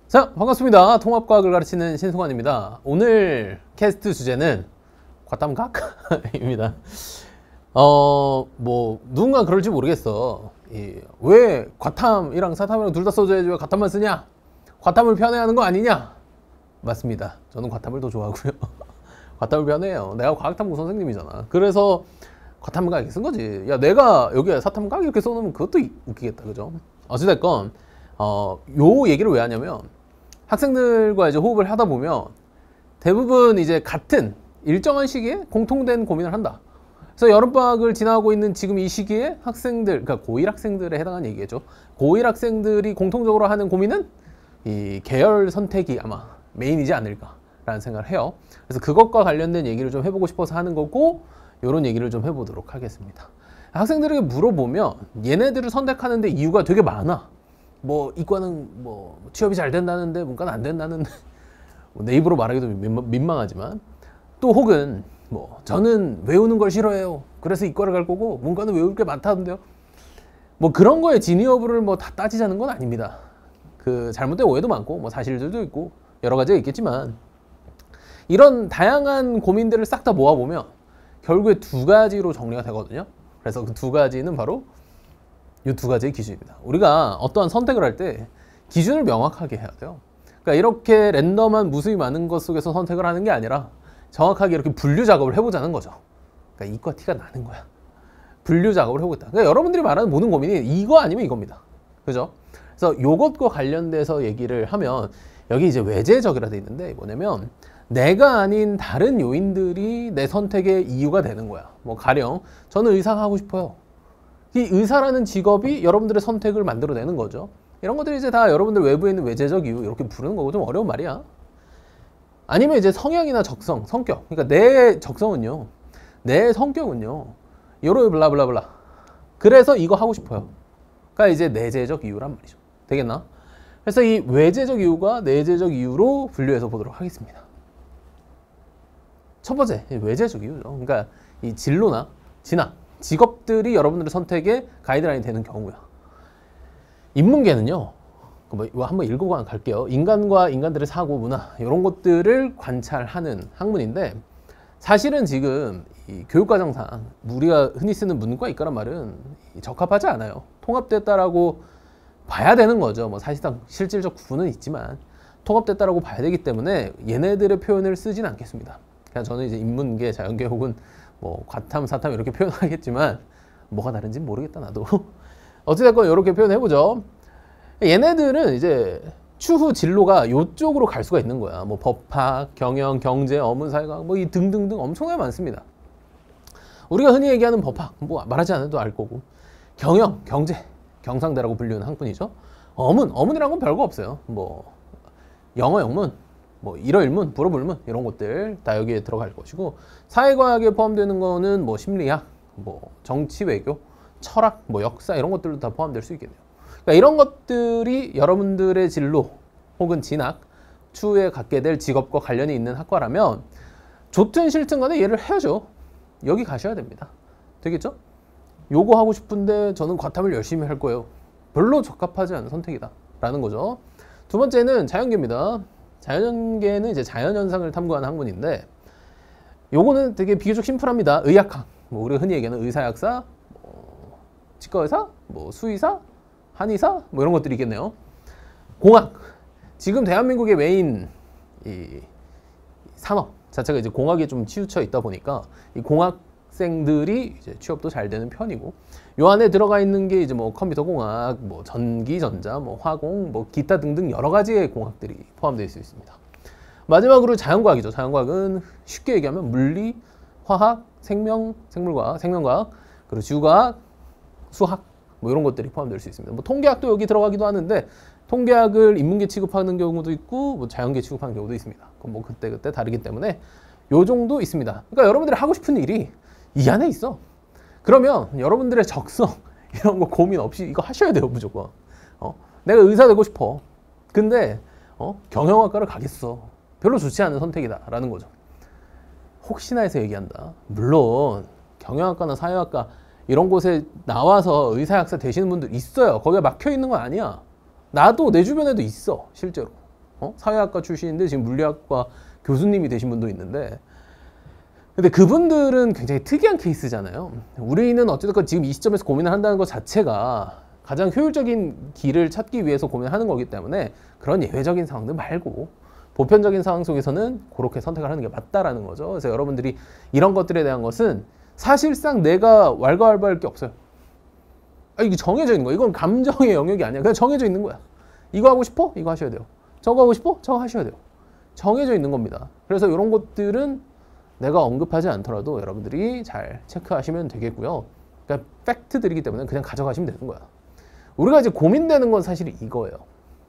자, 반갑습니다. 통합과학을 가르치는 신승환입니다. 오늘 캐스트 주제는 과탐각입니다. 누군가 그럴지 모르겠어. 왜 과탐이랑 사탐이랑 둘 다 써줘야지 왜 과탐만 쓰냐? 과탐을 편애하는 거 아니냐? 맞습니다. 저는 과탐을 더 좋아하고요. 과탐을 편애해요. 내가 과학탐구 선생님이잖아. 그래서 과탐각 이렇게 쓴 거지. 야, 내가 여기에 사탐각 이렇게 써놓으면 그것도 웃기겠다. 그죠? 어찌됐건, 요 얘기를 왜 하냐면, 학생들과 이제 호흡을 하다 보면 대부분 이제 같은 일정한 시기에 공통된 고민을 한다. 그래서 여름방학을 지나고 있는 지금 이 시기에 학생들, 그러니까 고1 학생들에 해당하는 얘기겠죠. 고1 학생들이 공통적으로 하는 고민은 이 계열 선택이 아마 메인이지 않을까라는 생각을 해요. 그래서 그것과 관련된 얘기를 좀 해보고 싶어서 하는 거고, 이런 얘기를 좀 해보도록 하겠습니다. 학생들에게 물어보면 얘네들을 선택하는데 이유가 되게 많아. 뭐 이과는 뭐 취업이 잘 된다는데 문과는 안 된다는데 내 입으로 말하기도 민망하지만, 또 혹은 뭐 저는 외우는 걸 싫어해요. 그래서 이과를 갈 거고 문과는 외울 게 많다던데요. 뭐 그런 거에 진위 여부를 뭐 다 따지자는 건 아닙니다. 그 잘못된 오해도 많고 뭐 사실들도 있고 여러 가지가 있겠지만, 이런 다양한 고민들을 싹 다 모아보면 결국에 두 가지로 정리가 되거든요. 그래서 그 두 가지는 바로 이 두 가지의 기준입니다. 우리가 어떠한 선택을 할 때 기준을 명확하게 해야 돼요. 그러니까 이렇게 랜덤한 무수히 많은 것 속에서 선택을 하는 게 아니라 정확하게 이렇게 분류 작업을 해보자는 거죠. 그러니까 이과 티가 나는 거야. 분류 작업을 해보겠다. 그러니까 여러분들이 말하는 모든 고민이 이거 아니면 이겁니다. 그죠? 그래서 이것과 관련돼서 얘기를 하면, 여기 이제 외재적이라 돼 있는데 뭐냐면 내가 아닌 다른 요인들이 내 선택의 이유가 되는 거야. 뭐 가령 저는 의사가 하고 싶어요. 이 의사라는 직업이 여러분들의 선택을 만들어내는 거죠. 이런 것들이 이제 다 여러분들 외부에 있는 외재적 이유 이렇게 부르는 거고, 좀 어려운 말이야. 아니면 이제 성향이나 적성, 성격. 그러니까 내 적성은요, 내 성격은요, 요런 블라블라블라. 그래서 이거 하고 싶어요. 그러니까 이제 내재적 이유란 말이죠. 되겠나? 그래서 이 외재적 이유가 내재적 이유로 분류해서 보도록 하겠습니다. 첫 번째, 외재적 이유죠. 그러니까 이 진로나 진학, 직업들이 여러분들의 선택의 가이드라인이 되는 경우야. 인문계는요, 이거 한번 읽고 갈게요. 인간과 인간들의 사고, 문화 이런 것들을 관찰하는 학문인데, 사실은 지금 이 교육과정상 우리가 흔히 쓰는 문과 이과란 말은 적합하지 않아요. 통합됐다라고 봐야 되는 거죠. 뭐 사실상 실질적 구분은 있지만 통합됐다라고 봐야 되기 때문에 얘네들의 표현을 쓰진 않겠습니다. 그냥 저는 이제 인문계, 자연계 혹은 뭐 과탐, 사탐 이렇게 표현하겠지만 뭐가 다른지 모르겠다 나도. 어찌됐건 이렇게 표현해보죠. 얘네들은 이제 추후 진로가 이쪽으로 갈 수가 있는 거야. 뭐 법학, 경영, 경제, 어문사회과학 뭐 이 등등등 엄청나게 많습니다. 우리가 흔히 얘기하는 법학 뭐 말하지 않아도 알 거고, 경영, 경제, 경상대라고 불리는 학문이죠. 어문이란 건 별거 없어요. 뭐 영어 영문, 뭐 일어일문, 불어불문 이런 것들 다 여기에 들어갈 것이고, 사회과학에 포함되는 거는 뭐 심리학, 뭐 정치, 외교, 철학, 뭐 역사 이런 것들도 다 포함될 수 있겠네요. 그러니까 이런 것들이 여러분들의 진로 혹은 진학, 추후에 갖게 될 직업과 관련이 있는 학과라면 좋든 싫든 간에 얘를 해야죠. 여기 가셔야 됩니다. 되겠죠? 요거 하고 싶은데 저는 과탐을 열심히 할 거예요. 별로 적합하지 않은 선택이다 라는 거죠. 두 번째는 자연계입니다. 자연계는 이제 자연현상을 탐구하는 학문인데, 요거는 되게 비교적 심플합니다. 의학학, 뭐 우리가 흔히 얘기하는 의사약사, 뭐 치과의사, 뭐 수의사, 한의사, 뭐 이런 것들이 있겠네요. 공학, 지금 대한민국의 메인 이 산업 자체가 이제 공학에 좀 치우쳐 있다 보니까 이 공학생들이 이제 취업도 잘 되는 편이고, 요 안에 들어가 있는 게 이제 뭐 컴퓨터 공학, 뭐 전기, 전자, 뭐 화공, 뭐 기타 등등 여러 가지의 공학들이 포함되어 있습니다. 마지막으로 자연과학이죠. 자연과학은 쉽게 얘기하면 물리, 화학, 생명, 생물과학, 생명과학, 그리고 지구과학, 수학 뭐 이런 것들이 포함될 수 있습니다. 뭐 통계학도 여기 들어가기도 하는데, 통계학을 인문계 취급하는 경우도 있고 뭐 자연계 취급하는 경우도 있습니다. 그건 뭐 그때 다르기 때문에 요 정도 있습니다. 그러니까 여러분들이 하고 싶은 일이 이 안에 있어. 그러면 여러분들의 적성 이런 거 고민 없이 이거 하셔야 돼요. 무조건. 내가 의사 되고 싶어. 근데 경영학과를 가겠어. 별로 좋지 않은 선택이다 라는 거죠. 혹시나 해서 얘기한다. 물론 경영학과나 사회학과 이런 곳에 나와서 의사약사 되시는 분들 있어요. 거기가 막혀 있는 건 아니야. 나도 내 주변에도 있어. 실제로. 사회학과 출신인데 지금 물리학과 교수님이 되신 분도 있는데, 근데 그분들은 굉장히 특이한 케이스잖아요. 우리는 어쨌든 지금 이 시점에서 고민을 한다는 것 자체가 가장 효율적인 길을 찾기 위해서 고민하는 거기 때문에 그런 예외적인 상황들 말고 보편적인 상황 속에서는 그렇게 선택을 하는 게 맞다라는 거죠. 그래서 여러분들이 이런 것들에 대한 것은 사실상 내가 왈가왈부할 게 없어요. 이게 정해져 있는 거야. 이건 감정의 영역이 아니야. 그냥 정해져 있는 거야. 이거 하고 싶어? 이거 하셔야 돼요. 저거 하고 싶어? 저거 하셔야 돼요. 정해져 있는 겁니다. 그래서 이런 것들은 내가 언급하지 않더라도 여러분들이 잘 체크하시면 되겠고요. 그러니까 팩트들이기 때문에 그냥 가져가시면 되는 거야. 우리가 이제 고민되는 건 사실 이거예요.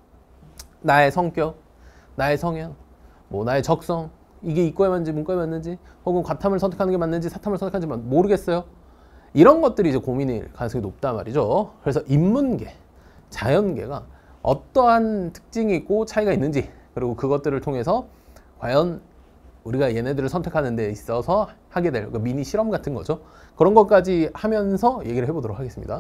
나의 성격, 나의 성향, 뭐 나의 적성, 이게 이과에 맞는지 문과에 맞는지, 혹은 과탐을 선택하는 게 맞는지 사탐을 선택하는지 모르겠어요. 이런 것들이 이제 고민일 가능성이 높단 말이죠. 그래서 인문계, 자연계가 어떠한 특징이 있고 차이가 있는지, 그리고 그것들을 통해서 과연 우리가 얘네들을 선택하는 데 있어서 하게 될 미니 실험 같은 거죠. 그런 것까지 하면서 얘기를 해보도록 하겠습니다.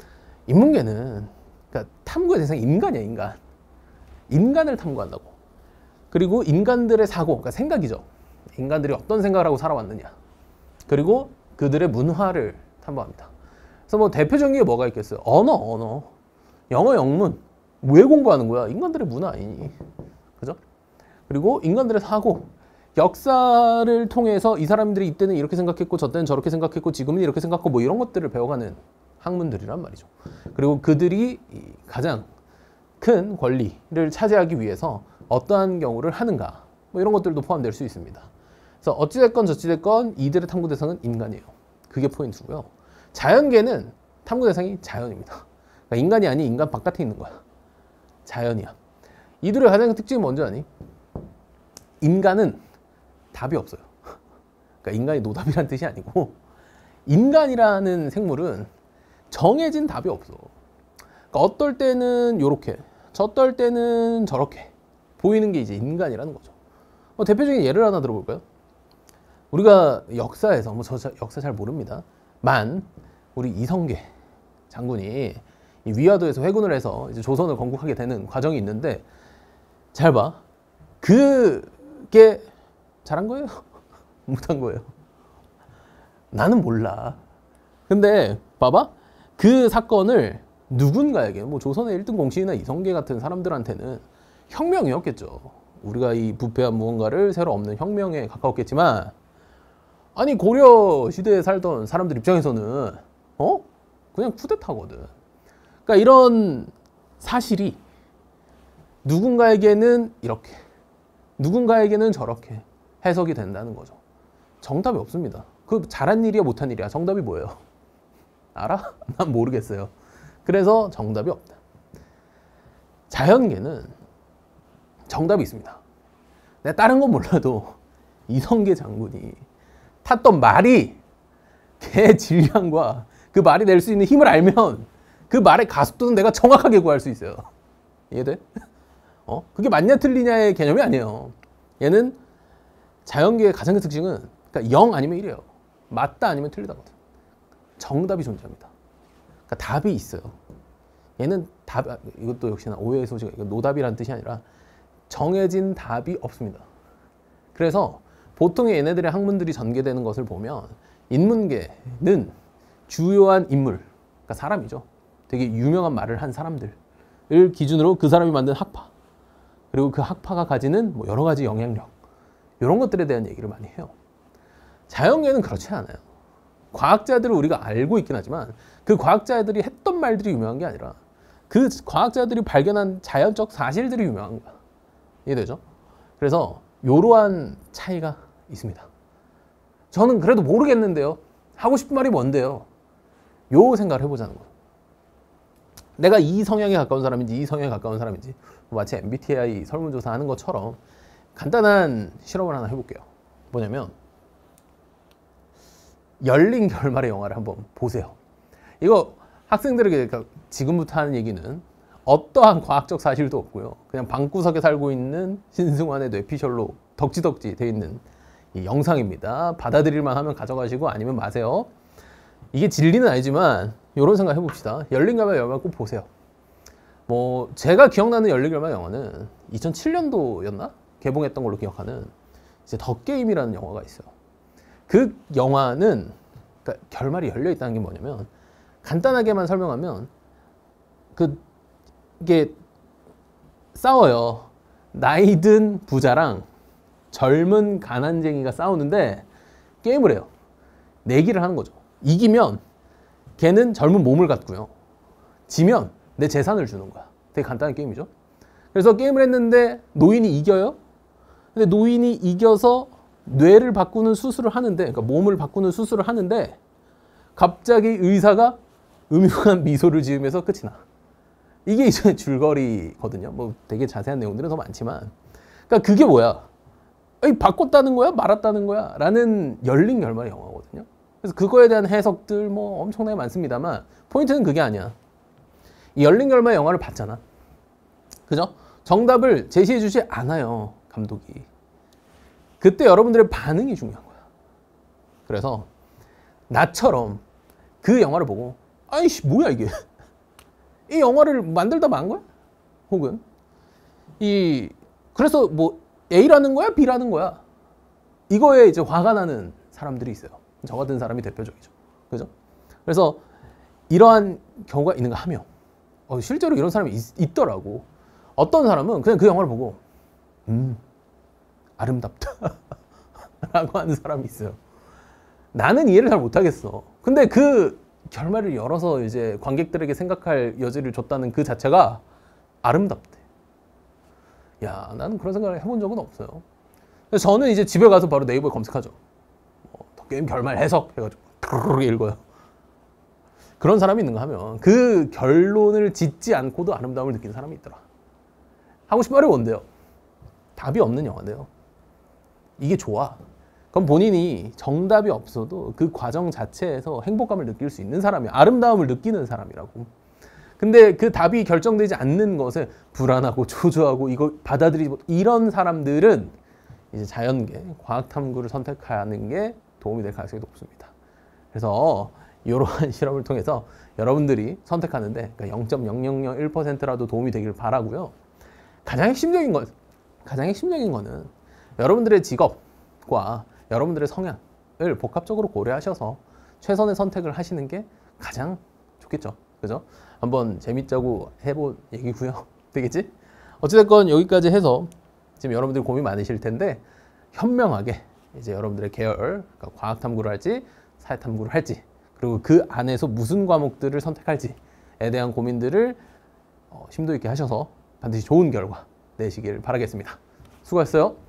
인문계는 그러니까 탐구의 대상이 인간이야, 인간. 인간을 탐구한다고. 그리고 인간들의 사고, 그러니까 생각이죠. 인간들이 어떤 생각을 하고 살아왔느냐. 그리고 그들의 문화를 탐구합니다. 그래서 뭐 대표적인 게 뭐가 있겠어요? 언어. 영어 영문. 왜 공부하는 거야? 인간들의 문화 아니니. 그죠? 그리고 인간들의 사고. 역사를 통해서 이 사람들이 이때는 이렇게 생각했고 저때는 저렇게 생각했고 지금은 이렇게 생각하고 뭐 이런 것들을 배워가는 학문들이란 말이죠. 그리고 그들이 가장 큰 권리를 차지하기 위해서 어떠한 경우를 하는가, 뭐 이런 것들도 포함될 수 있습니다. 그래서 어찌됐건 저찌됐건 이들의 탐구 대상은 인간이에요. 그게 포인트고요. 자연계는 탐구 대상이 자연입니다. 그러니까 인간이 아닌 인간 바깥에 있는 거야. 자연이야. 이들의 가장 큰 특징이 뭔지 아니? 인간은 답이 없어요. 그러니까 인간이 노답이란 뜻이 아니고, 인간이라는 생물은 정해진 답이 없어. 그러니까 어떨 때는 요렇게, 저떨 때는 저렇게 보이는 게 이제 인간이라는 거죠. 대표적인 예를 하나 들어볼까요? 우리가 역사에서, 저 역사 잘 모릅니다. 우리 이성계 장군이 이 위화도에서 회군을 해서 이제 조선을 건국하게 되는 과정이 있는데, 잘 봐. 그게 잘한 거예요? 못한 거예요? 나는 몰라. 근데 봐봐. 그 사건을 누군가에게, 뭐 조선의 1등 공신이나 이성계 같은 사람들한테는 혁명이었겠죠. 우리가 이 부패한 무언가를 새로 엎는 혁명에 가까웠겠지만, 아니 고려 시대에 살던 사람들 입장에서는 그냥 쿠데타거든. 그러니까 이런 사실이 누군가에게는 이렇게, 누군가에게는 저렇게 해석이 된다는 거죠. 정답이 없습니다. 그 잘한 일이야 못한 일이야. 정답이 뭐예요? 알아? 난 모르겠어요. 그래서 정답이 없다. 자연계는 정답이 있습니다. 내가 다른 건 몰라도 이성계 장군이 탔던 말이 걔 질량과 그 말이 낼 수 있는 힘을 알면 그 말의 가속도는 내가 정확하게 구할 수 있어요. 이해돼? 그게 맞냐 틀리냐의 개념이 아니에요. 얘는 자연계의 가장 큰 특징은 그러니까 0 아니면 1이에요. 맞다 아니면 틀리다거든. 정답이 존재합니다. 그러니까 답이 있어요. 얘는 이것도 역시나 오해의 소지가, 이거 노답이라는 뜻이 아니라 정해진 답이 없습니다. 그래서 보통의 얘네들의 학문들이 전개되는 것을 보면 인문계는 주요한 인물, 그러니까 사람이죠. 되게 유명한 말을 한 사람들을 기준으로 그 사람이 만든 학파, 그리고 그 학파가 가지는 뭐 여러 가지 영향력, 이런 것들에 대한 얘기를 많이 해요. 자연계는 그렇지 않아요. 과학자들을 우리가 알고 있긴 하지만 그 과학자들이 했던 말들이 유명한 게 아니라 그 과학자들이 발견한 자연적 사실들이 유명한 거야. 이해되죠? 그래서 이러한 차이가 있습니다. 저는 그래도 모르겠는데요. 하고 싶은 말이 뭔데요? 요 생각을 해보자는 거예요. 내가 이 성향에 가까운 사람인지 이 성향에 가까운 사람인지, 마치 MBTI 설문조사 하는 것처럼 간단한 실험을 하나 해볼게요. 뭐냐면 열린 결말의 영화를 한번 보세요. 이거 학생들에게 지금부터 하는 얘기는 어떠한 과학적 사실도 없고요. 그냥 방구석에 살고 있는 신승환의 뇌피셜로 덕지덕지 돼 있는 이 영상입니다. 받아들일만 하면 가져가시고 아니면 마세요. 이게 진리는 아니지만 이런 생각 해봅시다. 열린 결말의 영화 꼭 보세요. 뭐 제가 기억나는 열린결말 영화는 2007년도였나? 개봉했던 걸로 기억하는 이제 더 게임이라는 영화가 있어요. 그 영화는 그러니까 결말이 열려 있다는 게 뭐냐면 간단하게만 설명하면 이게 싸워요. 나이 든 부자랑 젊은 가난쟁이가 싸우는데 게임을 해요. 내기를 하는 거죠. 이기면 걔는 젊은 몸을 갖고요. 지면 내 재산을 주는 거야. 되게 간단한 게임이죠. 그래서 게임을 했는데 노인이 이겨요. 근데 노인이 이겨서 뇌를 바꾸는 수술을 하는데, 그러니까 몸을 바꾸는 수술을 하는데 갑자기 의사가 음흉한 미소를 지으면서 끝이 나. 이게 이제 줄거리거든요. 뭐 되게 자세한 내용들은 더 많지만, 그러니까 그게 뭐야? 아니, 바꿨다는 거야? 말았다는 거야? 라는 열린 결말의 영화거든요. 그래서 그거에 대한 해석들 뭐 엄청나게 많습니다만 포인트는 그게 아니야. 이 열린 결말의 영화를 봤잖아. 그죠? 정답을 제시해 주지 않아요, 감독이. 그때 여러분들의 반응이 중요한 거야. 그래서 나처럼 그 영화를 보고 아이씨 뭐야 이게, 이 영화를 만들다 만 거야? 혹은 그래서 뭐 A라는 거야? B라는 거야? 이거에 이제 화가 나는 사람들이 있어요. 저 같은 사람이 대표적이죠. 그죠? 그래서 이러한 경우가 있는가 하며 실제로 이런 사람이 있더라고. 어떤 사람은 그냥 그 영화를 보고 아름답다 라고 하는 사람이 있어요. 나는 이해를 잘 못하겠어. 근데 그 결말을 열어서 이제 관객들에게 생각할 여지를 줬다는 그 자체가 아름답대. 야, 나는 그런 생각을 해본 적은 없어요. 그래서 저는 이제 집에 가서 바로 네이버에 검색하죠. 더 게임 결말 해석 해가지고 드르르 읽어요. 그런 사람이 있는가 하면 그 결론을 짓지 않고도 아름다움을 느끼는 사람이 있더라. 하고 싶은 말이 뭔데요? 답이 없는 영화인데요. 이게 좋아. 그럼 본인이 정답이 없어도 그 과정 자체에서 행복감을 느낄 수 있는 사람이야. 아름다움을 느끼는 사람이라고. 근데 그 답이 결정되지 않는 것에 불안하고 초조하고 이거 받아들이지 못, 이런 사람들은 이제 자연계, 과학탐구를 선택하는 게 도움이 될 가능성이 높습니다. 그래서 이러한 실험을 통해서 여러분들이 선택하는데 그러니까 0.0001%라도 도움이 되길 바라고요. 가장 핵심적인 거는 여러분들의 직업과 여러분들의 성향을 복합적으로 고려하셔서 최선의 선택을 하시는 게 가장 좋겠죠. 그죠? 한번 재밌자고 해본 얘기고요. 되겠지? 어찌됐건 여기까지 해서 지금 여러분들이 고민 많으실 텐데 현명하게 이제 여러분들의 계열, 그러니까 과학탐구를 할지 사회탐구를 할지, 그리고 그 안에서 무슨 과목들을 선택할지에 대한 고민들을 심도 있게 하셔서 반드시 좋은 결과 내시길 바라겠습니다. 수고하셨어요.